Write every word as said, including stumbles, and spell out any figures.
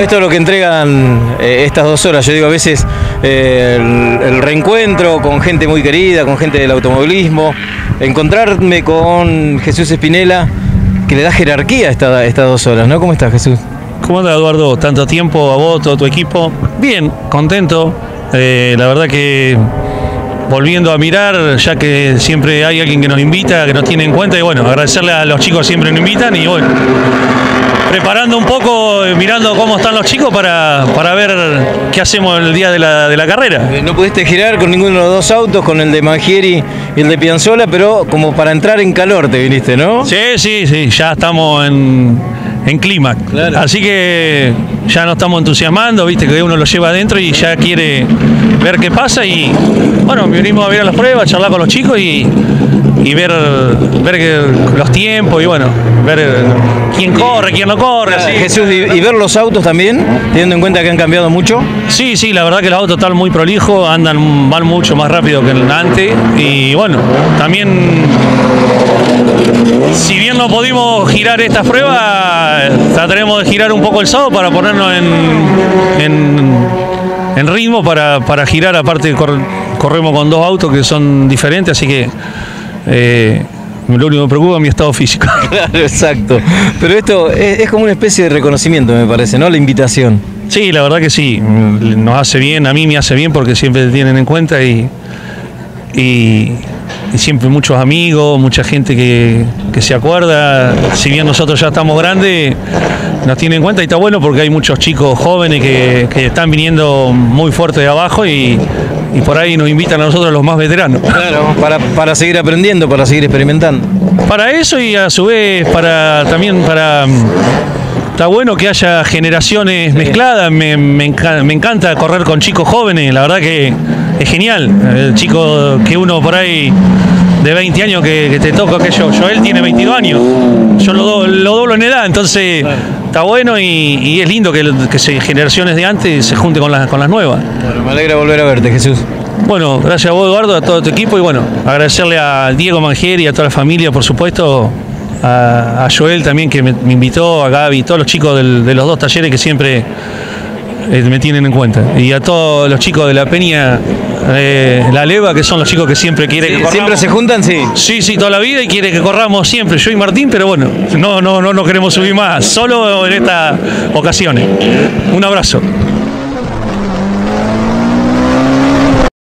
esto es lo que entregan eh, estas dos horas. Yo digo, a veces eh, el, el reencuentro con gente muy querida, con gente del automovilismo, encontrarme con Jesús Espinela, que le da jerarquía a esta, estas dos horas, ¿no? ¿Cómo estás, Jesús? ¿Cómo anda, Eduardo? Tanto tiempo, a vos, todo tu equipo. Bien, contento. Eh, la verdad que volviendo a mirar, ya que siempre hay alguien que nos invita, que nos tiene en cuenta, y bueno, agradecerle a los chicos que siempre nos invitan, y bueno, preparando un poco, mirando cómo están los chicos para, para ver qué hacemos el día de la, de la carrera. No pudiste girar con ninguno de los dos autos, con el de Mangieri y el de Pianzola, pero como para entrar en calor te viniste, ¿no? Sí, sí, sí, ya estamos en, en clima. Claro. Así que ya nos estamos entusiasmando, viste que uno lo lleva adentro y ya quiere ver qué pasa, y bueno, venimos a ver las pruebas, charlar con los chicos y, y ver, ver que, los tiempos y bueno, ver quién corre, quién no corre. Así. Jesús, ¿y, y ver los autos también, teniendo en cuenta que han cambiado mucho? Sí, sí, la verdad que los autos están muy prolijos, andan, van mucho más rápido que antes, y bueno, también, si bien no pudimos girar estas pruebas, trataremos de girar un poco el sábado para ponernos en, en, en ritmo para, para girar. Aparte cor, corremos con dos autos que son diferentes, así que eh, lo único que me preocupa es mi estado físico. Claro, exacto. Pero esto es, es como una especie de reconocimiento, me parece, ¿no? La invitación. Sí, la verdad que sí. Nos hace bien, a mí me hace bien porque siempre te tienen en cuenta y, y, y siempre muchos amigos, mucha gente que, que se acuerda. Si bien nosotros ya estamos grandes, nos tienen en cuenta, y está bueno porque hay muchos chicos jóvenes que, que están viniendo muy fuerte de abajo y, y por ahí nos invitan a nosotros los más veteranos. Claro, para, para seguir aprendiendo, para seguir experimentando. Para eso, y a su vez para también para... Está bueno que haya generaciones sí. mezcladas, me, me, enca me encanta correr con chicos jóvenes, la verdad que es genial. El chico que uno por ahí de veinte años que, que te toca, que yo, Joel tiene veintidós años, yo lo, do, lo doblo en edad, entonces claro. Está bueno y, y es lindo que, que se, generaciones de antes se junten con, la, con las nuevas. Bueno, me alegra volver a verte, Jesús. Bueno, gracias a vos, Eduardo, a todo tu equipo, y bueno, agradecerle a Diego Mangieri y a toda la familia, por supuesto, a, a Joel también, que me, me invitó, a Gaby, todos los chicos del, de los dos talleres que siempre eh, me tienen en cuenta, y a todos los chicos de la Peña, eh, la Leva, que son los chicos que siempre quieren sí, que corramos. ¿Siempre se juntan? Sí. Sí, sí, toda la vida, y quiere que corramos siempre, yo y Martín, pero bueno, no, no, no, no queremos subir más, solo en estas ocasiones. Un abrazo.